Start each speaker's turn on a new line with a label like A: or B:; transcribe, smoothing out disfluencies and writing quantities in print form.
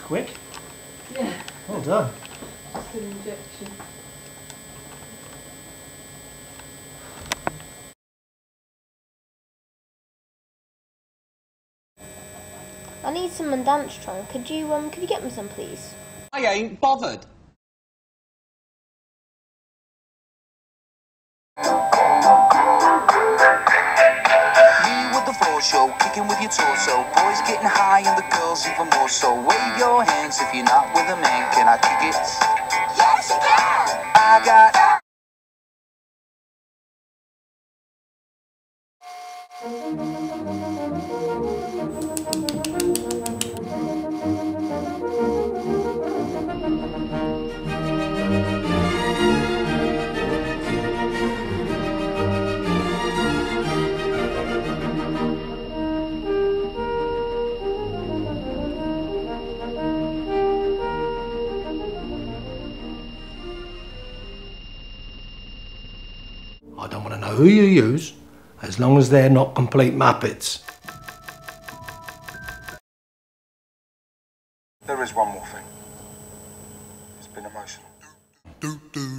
A: quick.
B: Yeah.
A: Well done.
B: Just an injection.
C: I need some Dantron. Could you get me some, please?
D: I ain't bothered.
E: Show, kicking with your torso. Boys getting high and the girls even more so. Wave your hands if you're not with a man. Can I kick it? Yes, you can! I got...
A: I don't want to know who you use, as long as they're not complete muppets.
F: There is one more thing. It's been emotional.